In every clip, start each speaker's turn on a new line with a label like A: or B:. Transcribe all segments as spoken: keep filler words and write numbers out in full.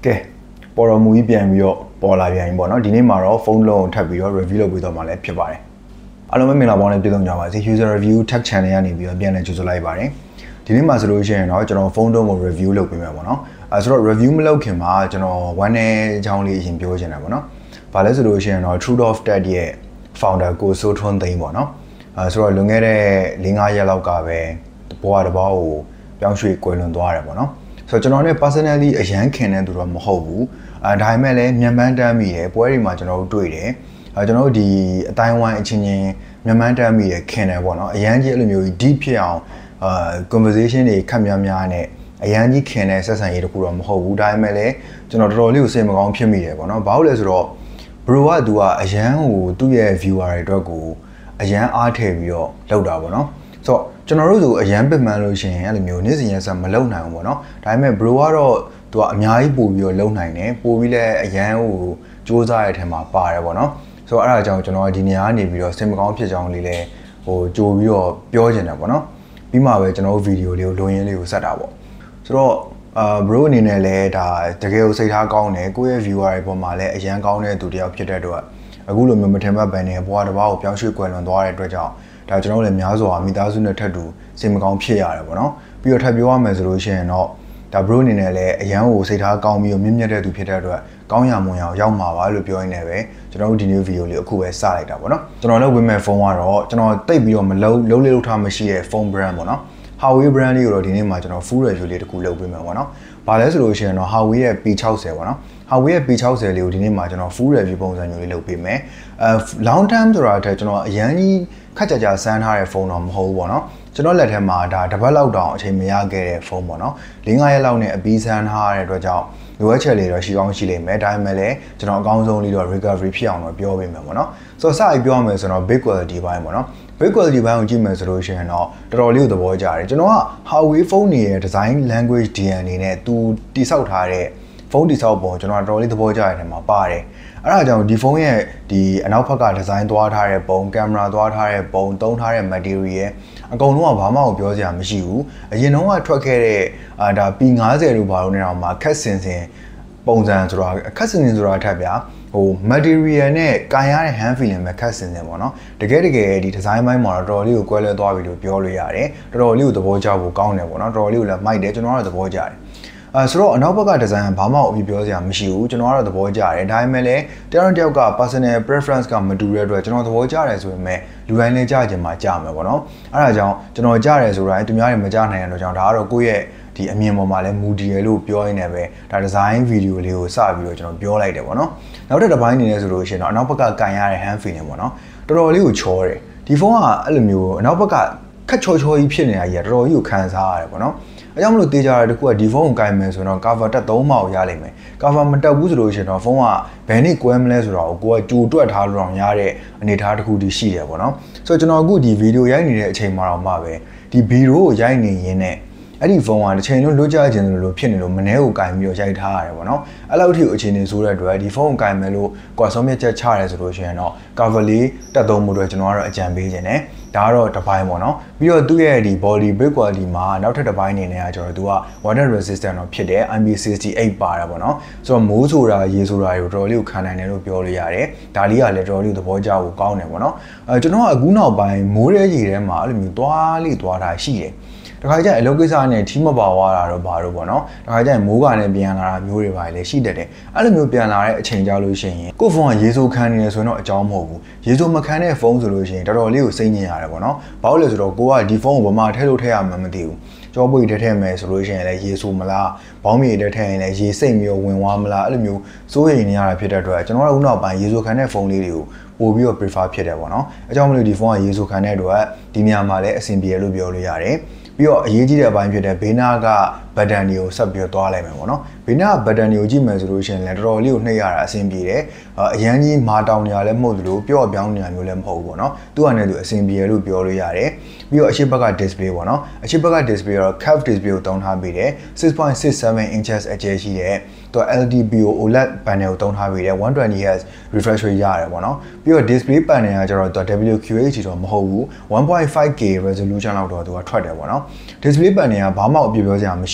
A: ကဲပေါ်တော်မူကြီးပြန်ပြီးတော့ပေါ်လာပြန်ပြီပေါ့နော်ဒီနေ့မှာတော့ဖုန်းလုံးထပ်ပြီးတော့ review လုပ်ပြီးတော့မှလည်းဖြစ်ပါတယ်အားလုံးပဲမင်္ဂလာပါနဲ့ပြည်သူကြပါစေ user review tech channel ကနေပြီးတော့ပြန်လည်ကြိုဆိုလိုက်ပါတယ်ဒီနေ့မှာဆိုလို့ရှိရင်တော့ကျွန်တော်ဖုန်းလုံးကို review လုပ်ပေးမယ်ပေါ့နော်အဲဆိုတော့ review မလုပ်ခင်မှာကျွန်တော် one နဲ့အကြောင်းလေးအရင်ပြောချင်တာပေါ့နော်ဘာလဲဆိုလို့ရှိရင်တော့ Truth of Tech ရဲ့ founder ကိုစိုးထွန်းသိန်းပေါ့နော်အဲဆိုတော့လွန်ခဲ့တဲ့၄၅ရက်လောက်ကပဲဘွားတစ်ပေါက်ကိုပြောင်းရွှေ့ကွယ်လွန်သွားတယ်ပေါ့နော်ဆိုတော့ကျွန်တော်နဲ့ personally အရန်ခင်တဲ့သူတော့မဟုတ်ဘူးအဲဒါပေမဲ့လည်းမြန်မှန်းတမ်းမိတယ်ပွဲတွေမှာကျွန်တော်တို့တွေ့တယ်အဲကျွန်တော်တို့ဒီအတိုင်းဝိုင်းအချင်းချင်းမြန်မှန်းတမ်းမိတယ်ခင်တယ်ပေါ့နော်အရန်ကြီးအဲ့လိုမျိုး deep ဖြစ်အောင်အာ conversation တွေခက်များများနဲ့အရန်ကြီးခင်တဲ့ဆက်ဆံရေးတခုတော့မဟုတ်ဘူးဒါပေမဲ့လည်းကျွန်တော်တော်တော်လေးကိုစိတ်မကောင်းဖြစ်မိတယ်ပေါ့နော်ဘာလို့လဲဆိုတော့ bro ကသူကအရန်ကိုသူ့ရဲ့ viewer တွေအတွက်ကိုအရန်အားထည့်ပြီးတော့လောက်တာပေါ့နော်ဆိုတော့ကျွန်တော်တို့ဆိုအရန်ပင်ပန်းလို့ရှိရင်အဲ့လိုမျိုးနေ့စဉ်ရက်ဆက်မလုံနိုင်ဘူးပေါ့နော်ဒါပေမဲ့ bro ကတော့သူကအများကြီးပို့ပြီးတော့လုံနိုင်တယ်ပို့ပြီးလဲအရန်ကိုစူးစမ်းရတဲ့အထက်မှာပါတယ်ပေါ့နော်ဆိုတော့အဲ့ဒါကြောင့်ကျွန်တော်ဒီနေရာကနေပြီးတော့စိတ်မကောင်းဖြစ်ကြောင်းလေးလဲဟိုကြိုပြီးတော့ပြောချင်တယ်ပေါ့နော်ပြီးမှပဲကျွန်တော်တို့ဗီဒီယိုလေးကိုလုံရင်းလေးကိုဆက်တာပေါ့ဆိုတော့အာ bro အနေနဲ့လဲဒါတကယ်ကိုစိတ်ထားကောင်းတယ်ကိုယ့်ရဲ့ viewer တွေပေါ်မှာလဲအရန်ကောင်းတဲ့သူတယောက်ဖြစ်တဲ့အတွက်အခုလိုမျိုးမထင်မှတ်ပန်နေဘွားတစ်ပါးကိုပြောင်းရွှေ့ကွယ်လွန်သွားတဲ့အတွက်ကြောင့်ဒါကျွန်တော်တို့လည်းများစွာမိသားစုနဲ့ထပ်တူစိတ်မကောင်းဖြစ်ရတယ်ပေါ့နော်ပြီးတော့ထပ်ပြောရမယ်ဆိုလို့ရှိရင်တော့ဒါ bro အနေနဲ့လည်းအရန်ကိုစိတ်ထားကောင်းပြီးတော့မြင့်မြတ်တဲ့သူဖြစ်တဲ့အတွက်ကောင်းရမွန်ရအောင်ရောက်မှာပါလို့ပြောရင်းနဲ့ပဲကျွန်တော်တို့ဒီနေ့ဗီဒီယိုလေးအခုပဲစလိုက်တာပေါ့နော်ကျွန်တော်လုပ်ပေးမဲ့ဖုန်းကတော့ကျွန်တော်တိတ်ပြီးတော့မလုံးလုံးလေးလုံးထားမရှိတဲ့ဖုန်း brand ပေါ့နော် Huawei brand လေးကိုတော့ဒီနေ့မှာကျွန်တော် full review လေးတစ်ခုလုပ်ပေးမယ်ပေါ့နော်ဘာလဲဆိုလို့ရှိရင်တော့ Huawei ရဲ့ P ၆၀ ပေါ့နော် Huawei ရဲ့ P ၆၀ လေးကိုဒီနေ့မှာကျွန်တော် full review ပုံစံမျိုးလေးလုပ်ပေးမယ်အဲ long term ဆိုတာအထက်ကျွန်တော်အရန်ကြီးခက်ကြကြစမ်းထားတဲ့ဖုန်းတော့မဟုတ်ဘူးပေါ့နော်ကျွန်တော်လက်ထဲမှာဒါတစ်ပတ်လောက်တောင်အချိန်မရခဲ့တဲ့ဖုန်းပေါ့နော်၄၅ရက်လောက်နဲ့အပြီးစမ်းထားတဲ့အတွက်ကြောင့်လိုအပ်ချက်လေးတော့ရှိကောင်းရှိလိမ့်မယ်ဒါပေမဲ့လည်းကျွန်တော်အကောင်းဆုံးလေးတော့ recovery ဖြစ်အောင်တော့ပြောပေးမယ်ပေါ့နော်ဆိုတော့စအပြောရမယ်ဆိုတော့ big quality ဘိုင်းပေါ့နော် big quality ဘိုင်းကိုကြည့်မယ်ဆိုလို့ရှိရင်တော့တော်တော်လေးကိုသဘောကျတယ်ကျွန်တော်က Huawei ဖုန်းတွေရဲ့ design language ဒီ အန် အနေနဲ့သူတိစောက်ထားတဲ့ဖုန်းတိစောက်ပုံကျွန်တော်တော်တော်လေးသဘောကျတဲ့နေရာမှာပါတယ်အဲ့ဒါကြောင့်ဒီဖုန်းရဲ့ဒီအနောက်ဘက်ကဒီဇိုင်းသွားထားတဲ့ပုံကင်မရာသွားထားတဲ့ပုံသုံးထားတဲ့ material အကုန်လုံးကဘာမှကိုပြောစရာမရှိဘူးအရင်တော့ကထွက်ခဲ့တဲ့အာဒါ P ၅၀ လို့ဘာလို့နေတော့မှာခက်စင်စင်ပုံစံဆိုတာခက်စင်စင်ဆိုတာထက်ဗျာဟို material နဲ့ကန်ရတဲ့ hand feeling ပဲခက်စင်စင်ပေါ့နော်တကယ်တကယ်ဒီ design ဘိုင်းမှာတော့တော်တော်လေးကိုကွဲလွဲသွားပြီလို့ပြောလို့ရတယ်တော်တော်လေးကိုသဘောကျဖို့ကောင်းတယ်ပေါ့နော်တော်တော်လေးကိုလည်းမိုက်တယ်ကျွန်တော်ကတော့သဘောကျတယ်အဲဆိုတော့အနောက်ဘက်ကဒီဇိုင်းဘာမှအပြပြောစရာမရှိဘူးကျွန်တော်ကတော့သဘောကျတယ်ဒါပေမဲ့လည်းတယောက်တစ်ယောက်က personal preference ကမတူတဲ့အတွက်ကျွန်တော်သဘောကျတယ်ဆိုပေမဲ့လူတိုင်းလည်းကြားချင်မှကြားမယ်ပေါ့နော်အဲဒါကြောင့်ကျွန်တော်ကြားတယ်ဆိုတိုင်းသူများတွေမကြားနိုင်တဲ့အတွက်ကြောင့်ဒါကတော့ကိုယ့်ရဲ့ဒီအမြင်ပေါ်မှာလည်းမူတည်ရလို့ပြောရင်းနဲ့ပဲဒါဒီဇိုင်းဗီဒီယိုလေးကိုစပြီးတော့ကျွန်တော်ပြောလိုက်တယ်ပေါ့နော်နောက်တစ်ပိုင်းအနေနဲ့ဆိုလို့ရှိရင်တော့အနောက်ဘက်ကကန်ရတဲ့ hand feeling ပေါ့နော်တော်တော်လေးကိုချောတယ်ဒီဖုန်းကအဲ့လိုမျိုးအနောက်ဘက်ကခက်ချောချောကြီးဖြစ်နေတာကြီးကတော်တော်ကြီးကိုခံစားရတယ်ပေါ့နော်အဲကြောင့်မလို့တေးကြရတဲ့တခုကဒီဖုန်းကိုကင်မယ်ဆိုတော့ cover တက်သုံးမှရလိမ့်မယ် cover မတက်ဘူးဆိုလို့ရှိရင်တော့ဖုန်းကဘယ်နှစ်ကွဲမလဲဆိုတော့ကိုကကြိုတွက်ထားလို့တော့ရတဲ့အနေအထားတစ်ခုတည်းရှိတယ်ပေါ့နော်ဆိုတော့ကျွန်တော်အခုဒီဗီဒီယိုရိုက်နေတဲ့အချိန်မှာတော့မှပဲဒီဗီဒီယိုကိုရိုက်နေရင်းနဲ့အဲ့ဒီဖုန်းကတစ်ချိန်လုံးလွတ်ကြခြင်းလို့ဖြစ်နေလို့မနှဲကိုကင်ပြီးတော့ရိုက်ထားရတယ်ပေါ့နော်အဲ့လောက်ထိအခြေအနေဆိုတဲ့အတွက်ဒီဖုန်းကိုကင်မယ်လို့ကွာဆုံးဖြတ်ချက်ချရဲဆိုလို့ရှိရင်တော့ cover လေးတက်သုံးမှုအတွက်ကျွန်တော်ကတော့အကြံပေးခြင်းတယ်ဒါကတော့တစ်ပိုင်းပေါ့နော်ပြီးတော့သူ့ရဲ့ဒီ body build quality မှာနောက်ထပ်တစ်ပိုင်းအနေနဲ့ကကျတော့သူက water resistant တော့ဖြစ်တယ် I P six eight ပါတယ်ပေါ့နော်ဆိုတော့မိုးဆိုတာရေဆိုတာတွေတော်တော်လေးကိုခံနိုင်တယ်လို့ပြောလို့ရတယ်ဒါလေးကလည်းတော်တော်လေးသဘောကျဖို့ကောင်းတယ်ပေါ့နော်အဲကျွန်တော်ကအခုနောက်ပိုင်းမိုးရဲရေထဲမှာအဲ့လိုမျိုးသွားလေးသွားတာရှိတယ်တခါကျရင်အလုပ်ကိစ္စနဲ့ထီးမပါသွားတာတော့ဘာလို့ပေါ့နော်တခါကျရင်မိုးကလည်းပြန်လာတာမျိုးတွေပါလေရှိတတ်တယ်အဲ့လိုမျိုးပြန်လာတဲ့အချိန်ကြလို့ရှိရင်ကိုယ့်ဖုန်းကရေဆိုးခန်းနေတယ်ဆိုတော့အကြောင်းမဟုတ်ဘူးရေဆိုးမခန်းတဲ့ဖုန်းဆိုလို့ရှိရင်တော်တော်လေးကိုစိတ်ညစ်ရတယ်ပေါ့နော်ဘာလို့လဲဆိုတော့ကိုကဒီဖုန်းကိုဘာမှထည့်လို့ထည့်ရမှမသိဘူးကြောပွေထည့်ထည့်မယ်ဆိုလို့ရှိရင်လည်းရေဆိုးမလားဘောင်းမြေထည့်ထည့်ရင်လည်းရေစိတ်မျိုးဝင်သွားမလားအဲ့လိုမျိုးစိုးရိမ်နေရတာဖြစ်တဲ့အတွက်ကျွန်တော်တို့နောက်ပိုင်းရေဆိုးခန်းတဲ့ဖုန်းလေးတွေကိုပို့ပြီးတော့ prefer ဖြစ်တယ်ပေါ့နော်အကြောင်းမလို့ဒီဖုန်းကရေဆိုးခန်းတဲ့အတွက်ဒီနေရာမှာလည်းအဆင်ပြေလို့ပြောလို့ရတယ်ပြီးတော့အရေးကြီးတဲ့အပိုင်းဖြစ်တဲ့ဘေးနားကဘတ်တန်တွေကိုဆက်ပြီးတော့သွားလိုက်မယ်ပေါ့နော်ဘေးနားကဘတ်တန်တွေကိုကြည့်မယ်ဆိုလို့ရှိရင်လည်းတော်တော်လေးကိုနှိပ်ရတာအဆင်ပြေတယ်အရန်ကြီးမာတောင်နေရလည်းမဟုတ်သလိုပျော့ပြောင်းနေရမျိုးလည်းမဟုတ်ဘူးပေါ့နော်သူကလည်းသူအဆင်ပြေလို့ပြောလို့ရတယ်ပြီးတော့အရှိဘက်က display ပေါ့နော်အရှိဘက်က display ကတော့ curved display ကိုတောင်းထားပေးတယ်six point six seven inches အကျယ်ရှိတဲ့သူက L T P O O L E D panel ကိုတောင်းထားပေးတယ်one twenty hertz refresh rate ရတယ်ပေါ့နော်ပြီးတော့ display panel ကကျတော့သူက W Q H တော့မဟုတ်ဘူးone point five K resolution လောက်တော့သူကထွက်တယ်ပေါ့နော် display panel ကဘာမှအပြည့်ပြောစရာမရှိ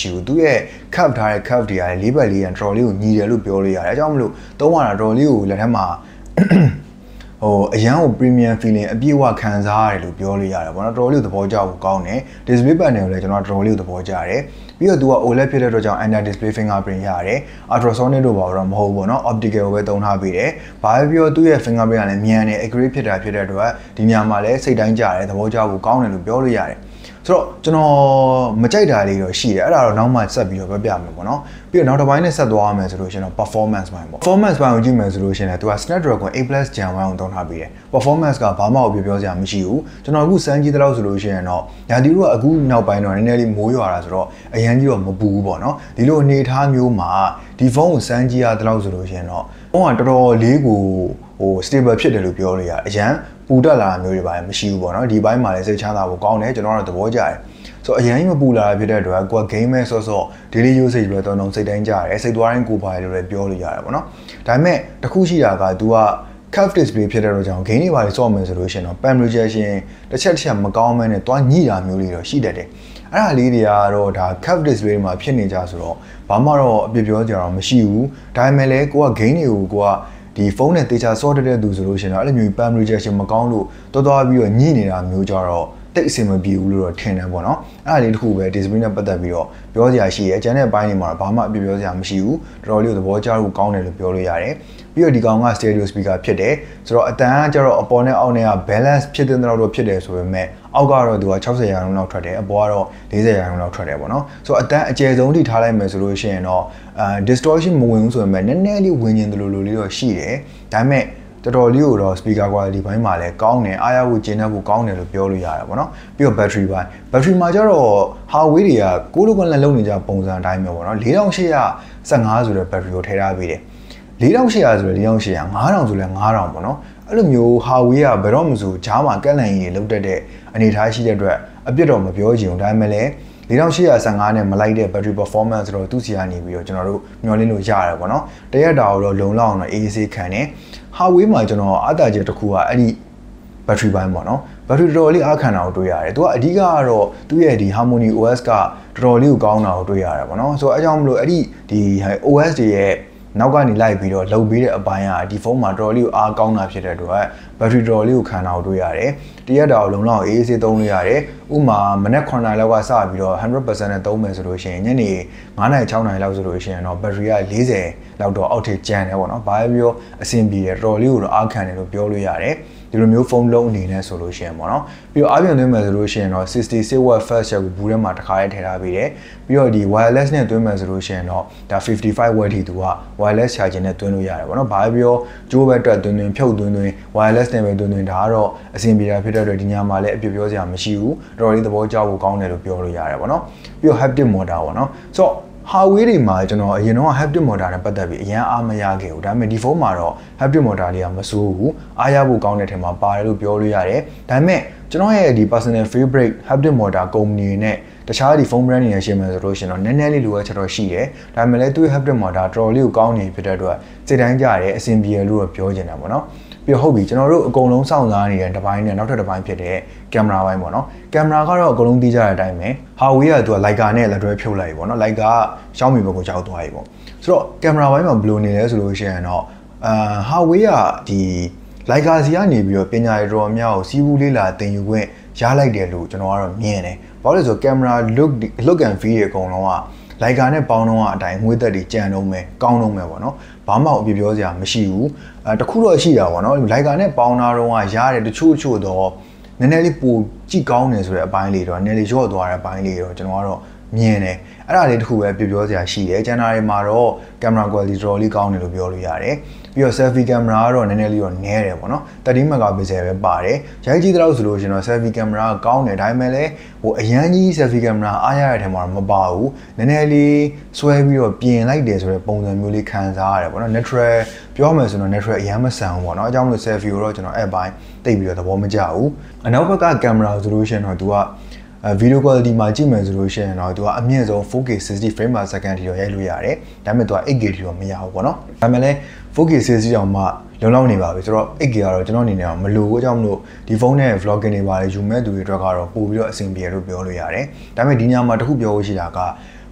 A: ဘူးသူရဲ့ curve ထားတဲ့ curve တွေကလေးဘက်လေးရန်တော်လေးကိုညီတယ်လို့ပြောလို့ရတယ်အဲကြောင့်မလို့သုံးရတာတော်လေးကိုလက်ထက်မှာဟိုအရန်ကို premium feeling အပြည့်အဝခံစားရတယ်လို့ပြောလို့ရတယ်ဗောနော်တော်လေးကိုသဘောကျဖို့ကောင်းတယ် display panel ကိုလည်းကျွန်တော်တော်လေးကိုသဘောကျတယ်ပြီးတော့သူက O L E D ဖြစ်တဲ့အတွက်ကြောင့် under display fingerprint ရတယ် ultrasonic တို့ပါတော့မဟုတ်ဘူးဗောနော် optical ကိုပဲသုံးထားပေးတယ်ဘာပဲပြောသူ့ရဲ့ fingerprint ကလည်းမြန်တယ် accurate ဖြစ်တာဖြစ်တဲ့အတွက်ဒီညမှာလည်းစိတ်တိုင်းကြတယ်သဘောကျဖို့ကောင်းတယ်လို့ပြောလို့ရတယ်ဆိုတော့ကျွန်တော်မကြိုက်တာလေးတော့ရှိတယ်အဲ့ဒါတော့နောက်မှဆက်ပြီးတော့ပြပြမယ်ပေါ့နော်ပြီးတော့နောက်တစ်ပိုင်းနဲ့ဆက်သွားရမယ်ဆိုလို့ရှိရင်တော့ performance ပိုင်းပေါ့ performance ပိုင်းကိုကြည့်မယ်ဆိုလို့ရှိရင်လည်းသူက Snapdragon eight plus Gen one ကိုသုံးထားပေးတယ် performance ကဘာမှပြောပြောစရာမရှိဘူးကျွန်တော်အခုစမ်းကြည့်တဲ့လောက်ဆိုလို့ရှိရင်တော့ညာဒီတို့ကအခုနောက်ပိုင်းတော့နည်းနည်းလေးမိုးရွာတာဆိုတော့အရန်ကြီးတော့မပူဘူးပေါ့နော်ဒီလိုအနေထားမျိုးမှာဒီဖုန်းကိုစမ်းကြည့်ရတဲ့လောက်ဆိုလို့ရှိရင်တော့ဖုန်းကတော်တော်လေးကိုဟို stable ဖြစ်တယ်လို့ပြောလို့ရတယ်အရန်ပူတက်လာတာမျိုးတွေပါမရှိဘူးပေါ့နော်ဒီဘိုင်းမှာလည်းစိတ်ချမ်းသာဖို့ကောင်းတယ်ကျွန်တော်တို့သဘောကျတယ်ဆိုအရင်မပူလာဖြစ်တဲ့အတွက်ကိုက game မဲ့ဆော့ဆော့ daily usage ပဲတော်တော်စိတ်တိုင်းကြရတယ်စိတ်သွားတိုင်းကိုပါလို့လည်းပြောလို့ရတယ်ပေါ့နော်ဒါပေမဲ့တခုရှိတာက तू က curve display ဖြစ်တဲ့တော့ကြောင့် game တွေပါလေဆော့မယ်ဆိုလို့ရှိရင်တော့ pan projection တစ်ချက်တစ်ချက်မကောင်းမဲနဲ့တွားညှိတာမျိုးလေးတော့ရှိတတ်တယ်အဲ့ဒါလေးတွေကတော့ဒါ curve display မှာဖြစ်နေကြဆိုတော့ဘာမှတော့အပြစ်ပြောကြတော့မရှိဘူးဒါပေမဲ့လည်းကိုက game တွေကိုကိုကဒီဖုန်းနဲ့တေချာဆော့တဲ့သူဆိုလို့ရှိရင်တော့အဲ့လိုမျိုး pan projection မကောင်းလို့တော်တော်ပြီးတော့ညှိနေတာမျိုးကြတော့တိတ်အဆင်မပြေဘူးလို့တော့ထင်တယ်ပေါ့နော်အဲ့ဒါလေးတစ်ခုပဲ display နဲ့ပတ်သက်ပြီးတော့ပြောစရာရှိရဲအကျန်တဲ့ဘိုင်းတွေမှာတော့ဘာမှအပြပြောစရာမရှိဘူးတော်တော်လေးသဘောကျလို့ကောင်းတယ်လို့ပြောလို့ရတယ်ပြီးတော့ဒီကောင်က stereo speaker ဖြစ်တယ်ဆိုတော့အတန်ကကျတော့အပေါ်နဲ့အောက်နဲ့က balance ဖြစ်တဲ့တော့တော့ဖြစ်တယ်ဆိုပေမဲ့အောက်ကတော့သူကsixtyရာခိုင်နှုန်းလောက်ထွက်တယ်အပေါ်ကတော့fortyရာခိုင်နှုန်းလောက်ထွက်တယ်ပေါ့နော်ဆိုတော့အတန်အကျယ်ဆုံးထိထားလိုက်မယ်ဆိုလို့ရှိရင်တော့အဲ distortion မဝင်ဘူးဆိုပေမဲ့နည်းနည်းလေးဝင်ကျင်တယ်လို့လိုလေးတော့ရှိတယ်ဒါပေမဲ့တော်တော်လေးကိုတော့ speaker quality ဘိုင်းမှာလည်းကောင်းတယ်အားရဖို့ကျင်းတဲ့ဖို့ကောင်းတယ်လို့ပြောလို့ရတယ်ပေါ့နော်ပြီးတော့ battery ဘိုင်း battery မှာကျတော့ Huawei တွေကကိုလိုကွန်လန်လုံးနေကြပုံစံအတိုင်းပဲပေါ့နော်forty-eight fifty-fiveဆိုတဲ့ battery ကိုထည့်ထားပေးတယ်forty-eight fiftyဆိုတဲ့forty-eight fifty five thousandဆိုလဲfive thousandပေါ့နော်အဲ့လိုမျိုး Huawei ကဘယ်တော့မှဆိုဂျားမှာကက်လန်ကြီးတွေလောက်တက်တဲ့အနေအထားရှိတဲ့အတွက်အပြစ်တော့မပြောချင်ဘူးဒါပေမဲ့လည်းforty-eight fifty-fiveနဲ့မလိုက်တဲ့ battery performance ဆိုတော့သူ့စီကနေပြီးတော့ကျွန်တော်တို့မျှော်လင့်လို့ရတယ်ပေါ့နော်တရက်တာတော့လုံလောက်အောင်တော့ A A C ခံတယ် Huawei မှာကျွန်တော်အတားချက်တစ်ခုကအဲ့ဒီ battery ဘိုင်းပေါ့နော် battery တော်တော်လေးအားခံတာကိုတွေ့ရတယ်သူကအဓိကကတော့သူ့ရဲ့ဒီ Harmony O S ကတော်တော်လေးကိုကောင်းတာကိုတွေ့ရတယ်ပေါ့နော်ဆိုတော့အဲကြောင့်မလို့အဲ့ဒီဒီ O S တွေရဲ့နောက်ကနေလိုက်ပြီးတော့လုံပေးတဲ့အပိုင်းကဒီဖုန်းမှာတော်တော်လေးကိုအားကောင်းတာဖြစ်တဲ့အတွက် battery တော်တော်လေးကိုခံတာကိုတွေ့ရတယ်တရက်တာကိုလုံလောက် A A C သုံးလို့ရတယ်ဥမာမနက်nineနာရီလောက်ကစပြီးတော့one hundred percent နဲ့သုံးမယ်ဆိုလို့ရှိရင်ညနေfiveနာရီsixနာရီလောက်ဆိုလို့ရှိရင်တော့ battery ကfortyလောက်တော့အောက်ထိကျန်တယ်ပေါ့နော်ဘာပဲပြောအဆင်ပြေတယ်တော်တော်လေးကိုတော့အားခံတယ်လို့ပြောလို့ရတယ်ဒီလိုမျိုးဖုန်းလုံးအနေနဲ့ဆိုလို့ရှိရင်ပေါ့နော်ပြီးတော့အားပြန်သွင်းမယ်ဆိုလို့ရှိရင်တော့sixty-six watt fast charge ကိုဘူးထဲမှာတစ်ခါလေးထည့်ထားပေးတယ်ပြီးတော့ဒီ wireless နဲ့သွင်းမယ်ဆိုလို့ရှိရင်တော့ဒါfifty-five watt ထိသူက wireless charging နဲ့သွင်းလို့ရတယ်ပေါ့နော်ဘာပဲပြောကြိုးပဲတွက်သွင်းသွင်းဖြုတ်သွင်းသွင်း wireless နဲ့ပဲသွင်းသွင်းဒါကတော့အဆင်ပြေတာဖြစ်တဲ့အတွက်ဒီညမှာလည်းအပြစ်ပြောစရာမရှိဘူးတော်တော်လေးသဘောကျဖို့ကောင်းတယ်လို့ပြောလို့ရတယ်ပေါ့နော်ပြီးတော့ haptic motor ပေါ့နော်ဆိုတော့Huawei တွေမှာကျွန်တော်အရင်တော့ haptic motor နဲ့ပတ်သက်ပြီးအရင်အားမရခဲ့ဘူးဒါပေမဲ့ဒီဖုန်းမှာတော့ haptic motor လေးကမဆိုးဘူးအားရဖို့ကောင်းတဲ့ထင်မှာပါတယ်လို့ပြောလို့ရတယ်ဒါပေမဲ့ကျွန်တော်ရဲ့ဒီ personal favorite haptic motor company နဲ့တခြားဒီဖုန်း brand တွေနဲ့ရှင်းမယ်ဆိုလို့ရှင်တော့နည်းနည်းလေးလိုအပ်ချက်တော့ရှိတယ်ဒါပေမဲ့လည်းသူ့ haptic motor တော်တော်လေးကိုကောင်းနေဖြစ်တဲ့အတွက်စိတ်တိုင်းကြတယ်အဆင်ပြေလို့တော့ပြောချင်တာပေါ့နော်ပြီးတော့ဟုတ်ပြီကျွန်တော်တို့အကုန်လုံးစောင့်စားနေတဲ့တစ်ပိုင်းနဲ့နောက်ထပ်တစ်ပိုင်းဖြစ်တဲ့ကင်မရာပိုင်းပေါ့နော်ကင်မရာကတော့အကုန်လုံးသိကြတဲ့အတိုင်းပဲ Huawei ကသူက Leica နဲ့လက်တွဲဖြုတ်လိုက်ပြီပေါ့နော် Leica က Xiaomi ဘက်ကိုကြောက်သွားပြီပေါ့ဆိုတော့ကင်မရာပိုင်းမှာဘယ်လိုနေလဲဆိုလို့ရှိရင်တော့အာ Huawei ကဒီ Leica စီကနေပြီးတော့ပညာရေးတော်များကိုစီးပူးလေးလာတင်ယူခွင့်ရလိုက်တယ်လို့ကျွန်တော်ကတော့မြင်တယ်ဘာလို့လဲဆိုတော့ကင်မရာ look look and feel တွေအကုန်လုံးကLeica နဲ့ပေါင်းတော့အတိုင်းငွေသက်တွေကြံတော့မယ်ကောင်းတော့မယ်ပေါ့နော်ဘာမှအပြစ်ပြောစရာမရှိဘူးအဲတခုတော့ရှိတာပေါ့နော် Leica နဲ့ပေါင်းတာတော့ရရတယ်တချို့တချို့တော့နည်းနည်းလေးပိုကြည့်ကောင်းတယ်ဆိုတဲ့အပိုင်းလေးတော့နည်းနည်းလေးရော့သွားတဲ့အပိုင်းလေးတော့ကျွန်တော်ကတော့မြင်တယ်အဲ့ဒါလေးတခုပဲပြပြောစရာရှိတယ်ကျန်တာတွေမှာတော့ camera quality တော်တော်လေးကောင်းတယ်လို့ပြောလို့ရတယ်ပြီးတော့ selfie camera ကတော့နည်းနည်းလေးတော့နည်းတယ်ပေါ့နော်thirty megapixel ပဲပါတယ်ရိုက်ကြည့်တဲ့လောက်ဆိုလို့ရှင်တော့ selfie camera ကကောင်းတယ်ဒါပေမဲ့လည်းဟိုအရန်ကြီး selfie camera အားရတဲ့အထက်မှာမပါဘူးနည်းနည်းလေးဆွဲပြီးတော့ပြင်လိုက်တယ်ဆိုတဲ့ပုံစံမျိုးလေးခံစားရတယ်ပေါ့နော် natural ပြောမယ်ဆိုတော့ natural အရန်မဆန်ဘူးပေါ့နော်အကြောင်းလို့ selfie ကိုတော့ကျွန်တော်အဲ့ပိုင်းတိတ်ပြီးတော့သဘောမကျဘူးအနောက်ဘက်က camera ဆိုလို့ရှင်တော့သူကအဲ video quality မှာကြည့်မယ်ဆိုလို့ရှိရင်တော့သူကအမြင့်ဆုံး four K sixty frame per second ထိတော့ရိုက်လို့ရတယ်ဒါပေမဲ့သူကeight K ထိတော့မရဘူးပေါ့နော်ဒါပေမဲ့လည်းfour K sixtyတောင်မှလုံလောက်နေပါပြီဆိုတော့eight K ကတော့ကျွန်တော်အနေနဲ့မလိုဘူးအကြောင်းမလို့ဒီဖုန်းနဲ့ vlogging တွေပါလေယူမဲ့သူတွေအတွက်ကတော့ပို့ပြီးတော့အဆင်ပြေလို့ပြောလို့ရတယ်ဒါပေမဲ့ဒီညမှာတခုပြောလို့ရှိတာက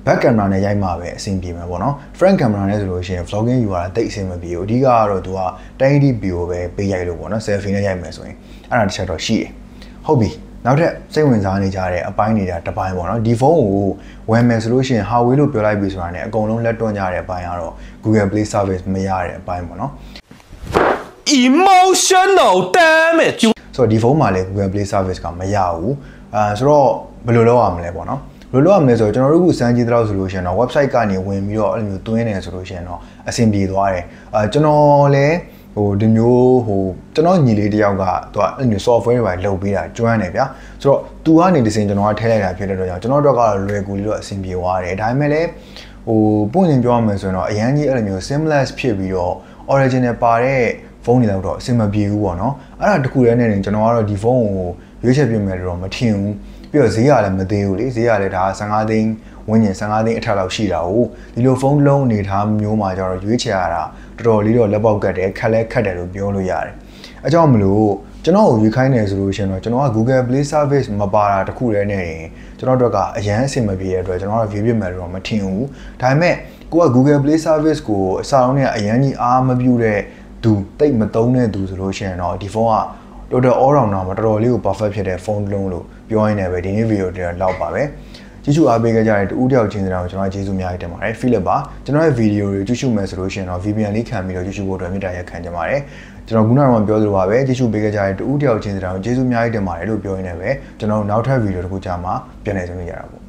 A: back camera နဲ့ရိုက်မှာပဲအဆင်ပြေမှာပေါ့နော် front camera နဲ့ဆိုလို့ရှိရင် vlogging ယူရတာတိတ်အဆင်မပြေဘူးအဓိကကတော့သူက ten eighty p ကိုပဲပေးရိုက်လို့ပေါ့နော် selfie နဲ့ရိုက်မယ်ဆိုရင်အဲ့ဒါတစ်ချက်တော့ရှိတယ်ဟုတ်ပြီနောက်ထပ်စိတ်ဝင်စားနေကြတဲ့အပိုင်းနေတာတစ်ပိုင်းပေါ့နော်ဒီဖုန်းကိုဝယ်မယ်ဆိုလို့ရှိရင် Huawei လို့ပြောလိုက်ပြီဆိုတာနဲ့အကုန်လုံးလက်တွန့်ကြတဲ့အပိုင်းကတော့ Google Play Service မရတဲ့အပိုင်းပေါ့နော်
B: emotional damage
A: ဆိုတော့ဒီဖုန်းမှာလည်း Google Play Service ကမရဘူးအာဆိုတော့ဘယ်လိုလုပ်ရမလဲပေါ့နော်ဘယ်လိုလုပ်ရမလဲဆိုတော့ကျွန်တော်တို့ကစမ်းကြည့်တော့ဆိုလို့ရှိရင်တော့ website ကနေဝင်ပြီးတော့အဲ့လိုမျိုးတွင်းနေဆိုလို့ရှိရင်တော့အဆင်ပြေသွားတယ်အာကျွန်တော်လည်းဟိုဒီမျိုးဟိုကျွန်တော်ညီလေးတယောက်ကသူကအဲ့လိုမျိုး software တွေပါလုပ်ပေးတာကျွမ်းတယ်ဗျာဆိုတော့ तू ကနေဒီစင်ကျွန်တော်ကထည့်လိုက်တာဖြစ်တဲ့အတွက်ကြောင့်ကျွန်တော်တို့ကတော့လွယ်ကူလေးတော့အဆင်ပြေသွားတယ်ဒါပေမဲ့လည်းဟိုပုံရင်ပြောရမယ်ဆိုရင်တော့အရန်ကြီးအဲ့လိုမျိုး seamless ဖြစ်ပြီးတော့ original ပါတဲ့ဖုန်းတွေတော့အဆင်မပြေဘူးပေါ့နော်အဲ့ဒါတခုတည်းနဲ့ကျွန်တော်ကတော့ဒီဖုန်းကိုရွေးချယ်ပြင်မယ်လို့တော့မထင်ဘူးပြီးတော့ဈေးရလည်းမသေးဘူးလေဈေးရလည်းဒါfifteenသိန်းဝန်းကျင်fifteenသိန်းအထက်လောက်ရှိတာ哦ဒီလိုဖုန်းလုံးအနေထားမျိုးမှာကျတော့ရွေးချယ်ရတာတော်တော်လေးတော့လက်ပေါက်ကတ်တယ်ခက်လဲခက်တယ်လို့ပြောလို့ရတယ်အဲကြောင့်မလို့ကျွန်တော်ကိုရွေးခိုင်းနေဆိုလို့ရှိရင်တော့ကျွန်တော်က Google Play Service မပါတာတခုတည်းနဲ့ကျွန်တော်တို့ကအရန်အဆင်မပြေတဲ့အတွက်ကျွန်တော်က view ပြမယ်လို့တော့မထင်ဘူးဒါပေမဲ့ကိုက Google Play Service ကိုအစအောင်နဲ့အရန်ကြီးအားမပြုတဲ့သူတိတ်မသုံးတဲ့သူဆိုလို့ရှိရင်တော့ဒီဖုန်းကတော်တော် all round တော့တော်တော်လေးကို perfect ဖြစ်တဲ့ဖုန်းတစ်လုံးလို့ပြောရင်းနဲ့ပဲဒီနေ့ဗီဒီယိုတွေလောက်ပါပဲကြည့်ရှုအားပေးကြတဲ့တူဦးတယောက်ချင်းစတဲ့ကျွန်တော်ကျေးဇူးအများကြီးတင်ပါတယ် Philip ပါကျွန်တော်ရဲ့ဗီဒီယိုတွေကြည့်ရှုမယ်ဆိုလို့ရှိရင်တော့ V P N လေးခံပြီးတော့ကြည့်ရှုဖို့အတွက်မြတ်တာရက်ခံကြပါတယ်ကျွန်တော်ခုနကတော့ပြောသလိုပါပဲကြည့်ရှုပေးကြတဲ့တူဦးတယောက်ချင်းစတဲ့ကျေးဇူးအများကြီးတင်ပါတယ်လို့ပြောရင်းနဲ့ပဲကျွန်တော်နောက်ထပ်ဗီဒီယိုတစ်ခုကြာမှပြန်လည်ဆုံတွေ့ကြတာပေါ့